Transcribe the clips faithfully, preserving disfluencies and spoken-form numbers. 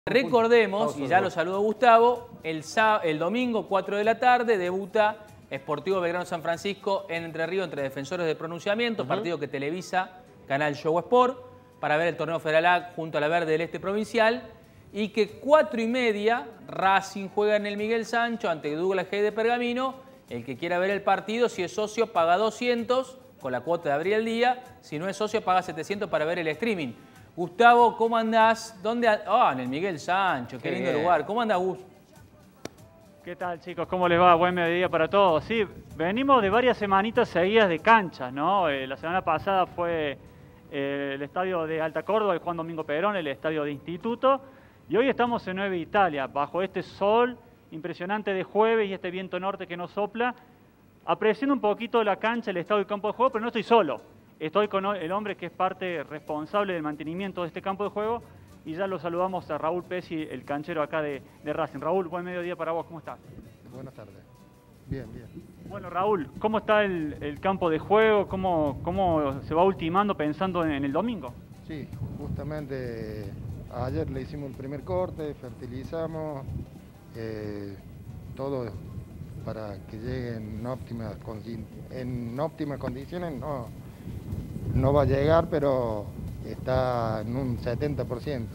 Recordemos, y ya lo saludó Gustavo, el, el domingo cuatro de la tarde debuta Sportivo Belgrano San Francisco en Entre Ríos entre Defensores de Pronunciamiento, uh-huh. partido que televisa Canal Show Sport para ver el torneo Federal A junto a la Verde del Este Provincial, y que cuatro y media Racing juega en el Miguel Sancho ante Douglas Haig de Pergamino. El que quiera ver el partido, si es socio paga doscientos con la cuota de Abril Día, si no es socio paga setecientos para ver el streaming. Gustavo, ¿cómo andás? ¿Dónde? Ah, oh, en el Miguel Sancho, qué, qué lindo bien. lugar. ¿Cómo andás, Gus? ¿Qué tal, chicos? ¿Cómo les va? Buen mediodía para todos. Sí, venimos de varias semanitas seguidas de canchas, ¿no? Eh, la semana pasada fue eh, el estadio de Alta Córdoba, el Juan Domingo Perón, el estadio de Instituto. Y hoy estamos en Nueva Italia, bajo este sol impresionante de jueves y este viento norte que nos sopla, apreciando un poquito la cancha, el estado del campo de juego, pero no estoy solo. Estoy con el hombre que es parte responsable del mantenimiento de este campo de juego y ya lo saludamos a Raúl Pesci, el canchero acá de, de Racing. Raúl, buen mediodía para vos, ¿cómo estás? Buenas tardes. Bien, bien. Bueno, Raúl, ¿cómo está el, el campo de juego? ¿Cómo, ¿Cómo se va ultimando pensando en, en el domingo? Sí, justamente ayer le hicimos el primer corte, fertilizamos, eh, todo para que llegue en óptimas, en óptimas condiciones. No, no va a llegar, pero está en un setenta por ciento.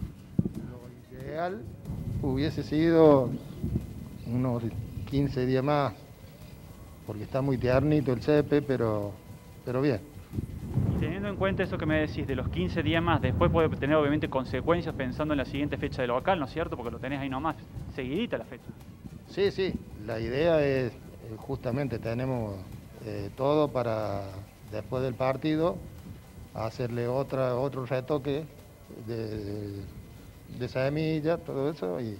Lo ideal hubiese sido unos quince días más, porque está muy tiernito el césped, pero, pero bien. Y teniendo en cuenta eso que me decís de los quince días más, después puede tener obviamente consecuencias pensando en la siguiente fecha de local, ¿no es cierto? Porque lo tenés ahí nomás, seguidita la fecha. Sí, sí, la idea es, justamente tenemos eh, todo para después del partido hacerle otra, otro retoque de, de semilla, todo eso, y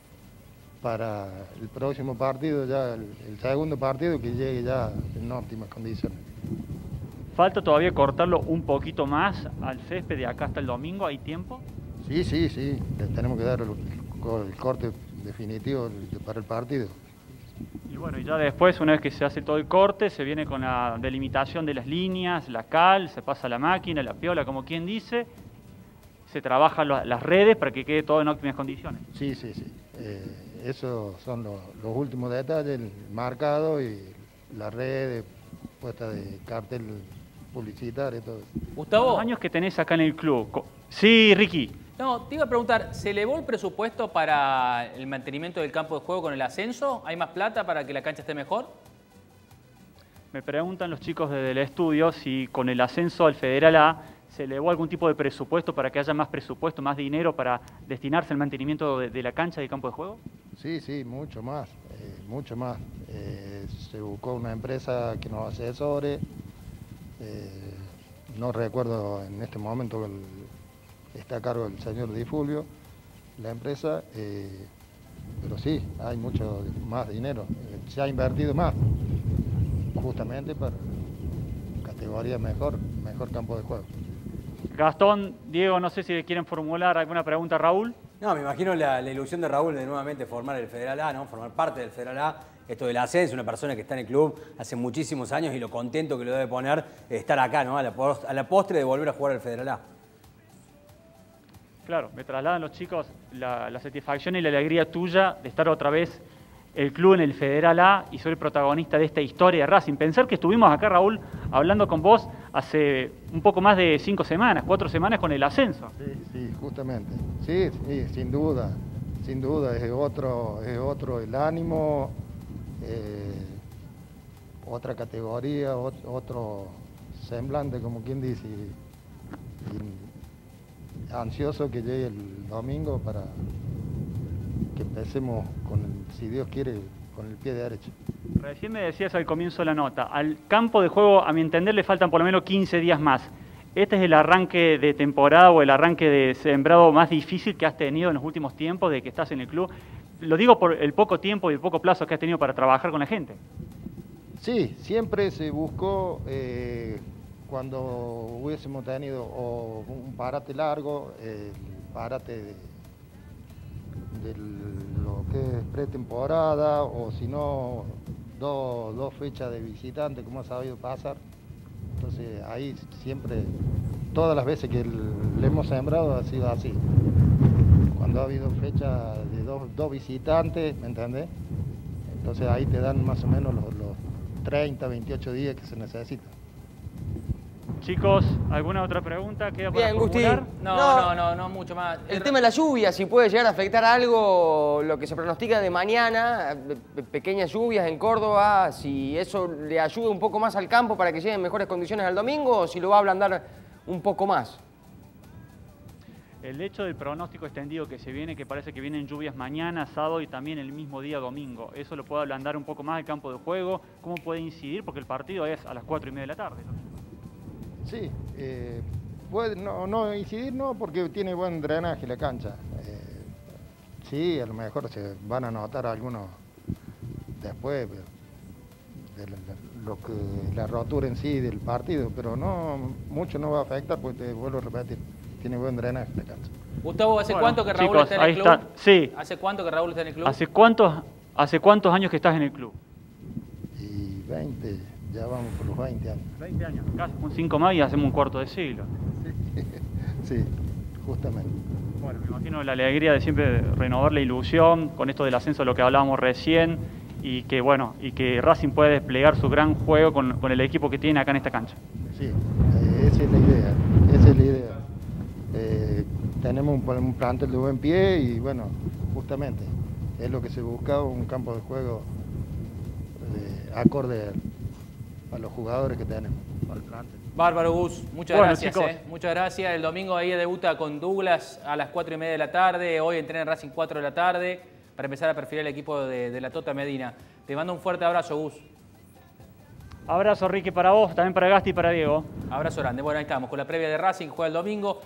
para el próximo partido, ya el, el segundo partido, que llegue ya en óptimas condiciones. ¿Falta todavía cortarlo un poquito más al césped de acá hasta el domingo? ¿Hay tiempo? Sí, sí, sí, le tenemos que dar el, el corte definitivo para el partido. Y bueno, y ya después, una vez que se hace todo el corte, se viene con la delimitación de las líneas, la cal, se pasa a la máquina, la piola, como quien dice, se trabajan las redes para que quede todo en óptimas condiciones. Sí, sí, sí. Eh, esos son los, los últimos detalles, el marcado y la red puesta de cartel publicitario y todo eso. Gustavo. Los años que tenés acá en el club. Sí, Ricky. No, te iba a preguntar, ¿se elevó el presupuesto para el mantenimiento del campo de juego con el ascenso? ¿Hay más plata para que la cancha esté mejor? Me preguntan los chicos desde el estudio si con el ascenso al Federal A se elevó algún tipo de presupuesto para que haya más presupuesto, más dinero para destinarse al mantenimiento de, de la cancha y del campo de juego. Sí, sí, mucho más, eh, mucho más. Eh, se buscó una empresa que nos asesore, eh, no recuerdo en este momento el... está a cargo del señor Di Fulvio, la empresa, eh, pero sí, hay mucho más dinero, eh, se ha invertido más, justamente para categoría mejor, mejor campo de juego. Gastón, Diego, no sé si quieren formular alguna pregunta a Raúl. No, me imagino la, la ilusión de Raúl de nuevamente formar el Federal A, ¿no? Formar parte del Federal A. Esto del ascenso, una persona que está en el club hace muchísimos años y lo contento que lo debe poner estar acá, ¿no? A la, post, a la postre de volver a jugar al Federal A. Claro, me trasladan los chicos la, la satisfacción y la alegría tuya de estar otra vez el club en el Federal A y ser el protagonista de esta historia de Racing. Pensar que estuvimos acá, Raúl, hablando con vos hace un poco más de cinco semanas, cuatro semanas con el ascenso. Sí, sí, justamente. Sí, sí, sin duda, sin duda, es otro, es otro el ánimo, eh, otra categoría, otro, otro semblante, como quien dice, y, y ansioso que llegue el domingo para que empecemos, con el, si Dios quiere, con el pie derecho. Recién me decías al comienzo de la nota, al campo de juego, a mi entender, le faltan por lo menos quince días más. ¿Este es el arranque de temporada o el arranque de sembrado más difícil que has tenido en los últimos tiempos de que estás en el club? Lo digo por el poco tiempo y el poco plazo que has tenido para trabajar con la gente. Sí, siempre se buscó, eh, cuando hubiésemos tenido o un parate largo, el parate de, de lo que es pretemporada, o si no, dos, dos fechas de visitante, como ha sabido pasar. Entonces ahí siempre, todas las veces que le hemos sembrado ha sido así. Cuando cuando ha habido fecha de dos, dos visitantes, ¿me entendés? Entonces ahí te dan más o menos los, los treinta, veintiocho días que se necesitan. Chicos, ¿alguna otra pregunta? ¿Queda para Bien, Gusti. formular? No, No. no, no, no, mucho más. El tema de la lluvia, si puede llegar a afectar algo, lo que se pronostica de mañana, pe- pequeñas lluvias en Córdoba, si eso le ayuda un poco más al campo para que llegue en mejores condiciones al domingo, o si lo va a ablandar un poco más. El hecho del pronóstico extendido que se viene, que parece que vienen lluvias mañana, sábado y también el mismo día domingo, ¿eso lo puede ablandar un poco más el campo de juego? ¿Cómo puede incidir? Porque el partido es a las cuatro y media de la tarde, ¿no? Sí, eh, puede no, no incidir, no, porque tiene buen drenaje la cancha. Eh, sí, a lo mejor se van a notar algunos después de la, lo que, la rotura en sí del partido, pero no mucho no va a afectar, porque te vuelvo a repetir, tiene buen drenaje la cancha. Gustavo, ¿hace Bueno, cuánto que Raúl chicos, está en el ahí club? está. Sí. ¿Hace cuánto que Raúl está en el club? ¿Hace cuántos, ¿Hace cuántos años que estás en el club? Y veinte, ya vamos por los veinte años. veinte años. Casi un cinco más y hacemos un cuarto de siglo. Sí, justamente. Bueno, me imagino la alegría de siempre renovar la ilusión con esto del ascenso, lo que hablábamos recién, y que bueno, y que Racing puede desplegar su gran juego con, con el equipo que tiene acá en esta cancha. Sí, eh, esa es la idea, esa es la idea. Eh, tenemos un, un plantel de buen pie y bueno, justamente, es lo que se buscaba, un campo de juego eh, acorde a los jugadores que tenemos, al plantel. Bárbaro, Gus, muchas Bueno, gracias. chicos. eh. Muchas gracias. El domingo ahí debuta con Douglas a las cuatro y media de la tarde. Hoy entrena en Racing cuatro de la tarde para empezar a perfilar el equipo de, de la Tota Medina. Te mando un fuerte abrazo, Gus. Abrazo, Ricky, para vos, también para Gasti y para Diego. Abrazo grande. Bueno, ahí estamos con la previa de Racing, juega el domingo.